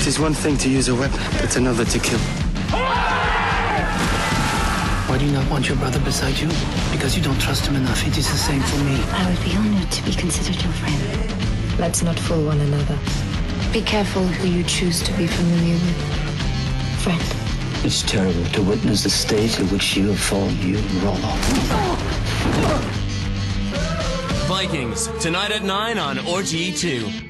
is one thing to use a weapon, it's another to kill. Why do you not want your brother beside you? Because you don't trust him enough. It is the same for me. I would be honored to be considered your friend. Let's not fool one another. Be careful who you choose to be familiar with. Friend. It's terrible to witness the state at which you have fallen, you Rollo. Vikings, tonight at 9 on RTÉ2.